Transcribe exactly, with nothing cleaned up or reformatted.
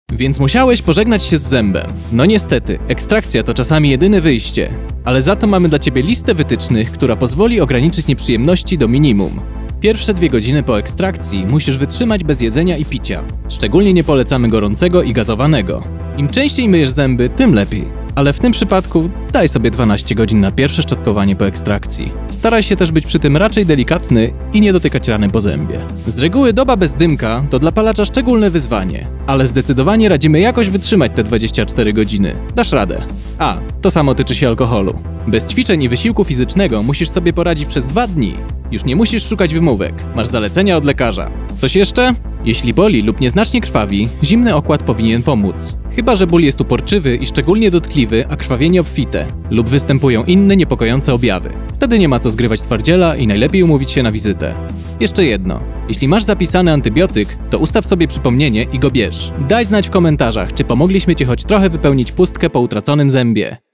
Więc musiałeś pożegnać się z zębem. No niestety, ekstrakcja to czasami jedyne wyjście. Ale za to mamy dla Ciebie listę wytycznych, która pozwoli ograniczyć nieprzyjemności do minimum. Pierwsze dwie godziny po ekstrakcji musisz wytrzymać bez jedzenia i picia. Szczególnie nie polecamy gorącego i gazowanego. Im częściej myjesz zęby, tym lepiej. Ale w tym przypadku daj sobie dwanaście godzin na pierwsze szczotkowanie po ekstrakcji. Staraj się też być przy tym raczej delikatny i nie dotykać rany po zębie. Z reguły doba bez dymka to dla palacza szczególne wyzwanie, ale zdecydowanie radzimy jakoś wytrzymać te dwadzieścia cztery godziny. Dasz radę. A, to samo tyczy się alkoholu. Bez ćwiczeń i wysiłku fizycznego musisz sobie poradzić przez dwa dni. Już nie musisz szukać wymówek, masz zalecenia od lekarza. Coś jeszcze? Jeśli boli lub nieznacznie krwawi, zimny okład powinien pomóc. Chyba że ból jest uporczywy i szczególnie dotkliwy, a krwawienie obfite, lub występują inne niepokojące objawy. Wtedy nie ma co zgrywać twardziela i najlepiej umówić się na wizytę. Jeszcze jedno. Jeśli masz zapisany antybiotyk, to ustaw sobie przypomnienie i go bierz. Daj znać w komentarzach, czy pomogliśmy Ci choć trochę wypełnić pustkę po utraconym zębie.